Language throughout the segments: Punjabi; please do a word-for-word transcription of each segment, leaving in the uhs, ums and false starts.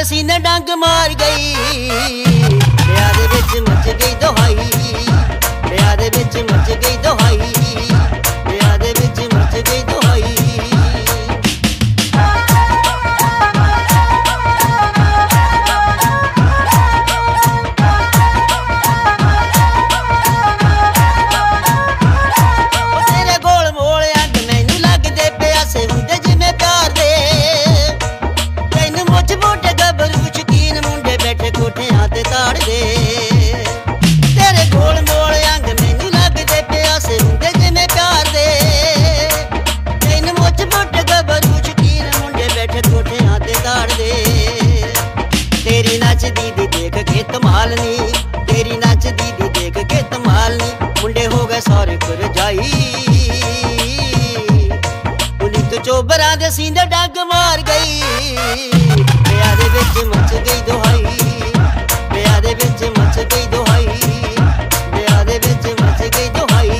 ਦੇ ਸੀਨੇ ਡੰਗ ਮਾਰ ਗਈ। ਵਿਆਹ ਦੇ ਵਿੱਚ ਮੱਚ ਗਈ ਦੁਹਾਈ, ਵਿਆਹ ਦੇ ਵਿੱਚ ਮੱਚ ਗਈ ਦੁਹਾਈ, ਵਿਆਹ ਦੇ ਵਿੱਚ ਮੱਚ ਗਈ ਦੁਹਾਈ। ਤੇਰੇ ਗੋਲ ਮੋਲ ਅੰਗ ਮੈਨੂੰ ਲੱਗਦੇ ਪਿਆਸੇ ਹੁੰਦੇ ਜਿਵੇਂ ਪਿਆਰ ਦੇ। ਤੈਨੂੰ ਮੁੱਛ ਮੋਟੇ ਗੱਭਰੂ ਸ਼ਕੀਨ ਮੁੰਡੇ ਬੈਠੇ ਕੋਠਿਆਂ ਤੇ ਤਾੜਦੇ। ਤੇਰੇ ਗੋਲ ਮੋਲ ਅੰਗ ਮੈਨੂੰ ਲੱਗਦੇ ਪਿਆਸੇ ਹੁੰਦੇ ਜਿਵੇਂ ਪਿਆਰ ਦੇ। ਤੈਨੂੰ ਮੁੱਛ ਮੋਟੇ ਗੱਭਰੂ ਸ਼ਕੀਨ ਮੁੰਡੇ ਬੈਠੇ ਕੋਠਿਆਂ ਤੇ ਤਾੜਦੇ। ਤੇਰੀ ਨੱਚਦੀ ਦੀ ਦੇਖ ਕੇ ਕਮਾਲ ਨੀ, ਤੇਰੀ ਨੱਚਦੀ ਦੀ ਦੇਖ ਕੇ ਕਮਾਲ ਨੀ। ਮੁੰਡੇ ਹੋ ਗਏ ਸਾਰੇ ਕਰਜਾਈ, ਪੁਨੀਤ ਚੋਬਰਾਂ ਦੇ ਸੀਨੇ ਡੰਗ ਮਾਰ ਗਈ। ਵਿਆਹ ਦੇ ਵਿੱਚ ਮੱਚ ਗਈ ਦੁਹਾਈ, ਵਿਆਹ ਦੇ ਵਿੱਚ ਮੱਚ ਗਈ ਦੁਹਾਈ, ਵਿਆਹ ਦੇ ਵਿੱਚ ਮੱਚ ਗਈ ਦੁਹਾਈ।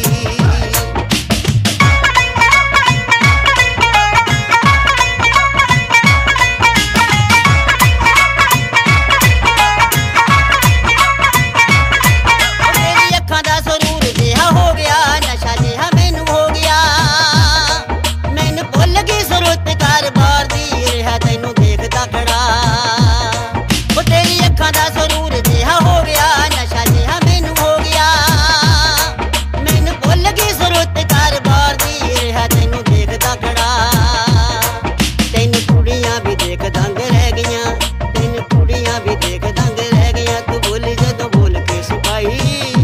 ਮੇਰੀ ਅੱਖਾਂ ਦਾ ਸਰੂਰ ਜਿਹਾ ਹੋ ਗਿਆ, ਨਸ਼ਾ ਜਿਹਾ ਮੈਨੂੰ ਹੋ ਗਿਆ। ਮੈਨੂੰ ਭੁੱਲ ਗਈ ਸੁਰਤ ਕਾਰਬਾਰ ਦੀ, ਰਿਹਾ ਤੈਨੂੰ ਦੇਖਦਾ ਖੜਾ। ਉਹ ਤੇਰੀ ਅੱਖਾਂ ਦਾ ਸਰੂਰ ਜਿਹਾ ਹੋ ਗਿਆ, ਨਸ਼ਾ ਜਿਹਾ ਮੈਨੂੰ ਹੋ ਗਿਆ। ਮੈਨੂੰ ਭੁੱਲ ਗਈ ਸੁਰਤ ਕਾਰਬਾਰ ਦੀ, ਰਿਹਾ ਤੈਨੂੰ ਦੇਖਦਾ ਖੜਾ। ਤੈਨੂੰ ਕੁੜੀਆਂ ਵੀ ਦੇਖ ਦੰਗ ਰਹਿ ਗਈਆਂ, ਤੈਨੂੰ ਕੁੜੀਆਂ ਵੀ ਦੇਖ ਦੰਗ ਰਹਿ ਗਈਆਂ। ਤੂੰ ਬੋਲੀ ਜਦੋਂ ਬੋਲ ਕੇ ਸਿਪਾਹੀ,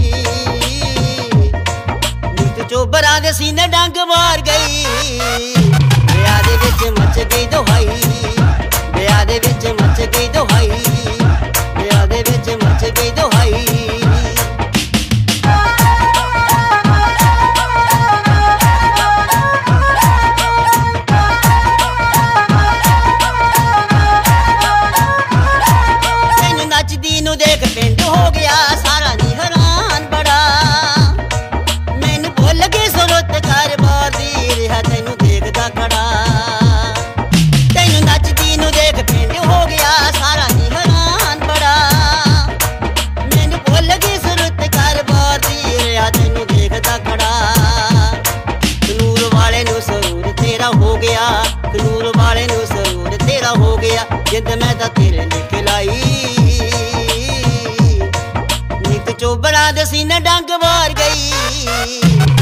ਨੀਤ ਚੋਬਰਾਂ ਦੇ ਸੀਨੇ ਡੰਗ ਮਾਰ ਗਈ। ਵਿਆਹ ਦੇ ਵਿੱਚ ਮੱਚ ਗਈ ਦੁਹਾਈ, ਵਿਆਹ ਦੇ ਵਿੱਚ ਮੱਚ ਗਈ ਦੁਹਾਈ, ਵਿਆਹ ਦੇ ਵਿੱਚ ਮੱਚ ਗਈ ਦੁਹਾਈ। ਤੈਨੂੰ ਨੱਚਦੀ ਨੂੰ ਦੇਖ ਪਿੰਡ ਹੋ ਗਿਆ ਸਾਰਾ ਨੀ ਹੈਰਾਨ ਬੜਾ। ਮੈਨੂੰ ਭੁੱਲ ਗਈ ਸੁਰਤ ਕਾਰਬਾਰ ਦੀ, ਰਿਹਾ ਤੈਨੂੰ ਦੇਖਦਾ ਖੜਾ। ਤੈਨੂੰ ਨੱਚਦੀ ਨੂੰ ਦੇਖ ਪਿੰਡ ਹੋ ਗਿਆ ਸਾਰਾ ਨੀ ਹੈਰਾਨ ਬੜਾ। ਮੈਨੂੰ ਭੁੱਲ ਗਈ ਸੁਰਤ ਕਾਰਬਾਰ ਦੀ, ਰਿਹਾ ਤੈਨੂੰ ਦੇਖਦਾ ਖੜਾ। ਕਨੂਰ ਵਾਲੇ ਨੂੰ ਸਰੂਰ ਤੇਰਾ ਹੋ ਗਿਆ, ਕਨੂਰ ਵਾਲੇ ਨੂੰ ਸਰੂਰ ਤੇਰਾ ਹੋ ਗਿਆ। ਜਿੰਦ ਮੈਂ ਤਾਂ ਤੇਰੇ ਲਿਖ ਲਾਈ, ਨੀਤ ਚੋਬਰਾਂ ਦੇ ਸੀਨੇ ਡੰਗ ਮਾਰ ਗਈ।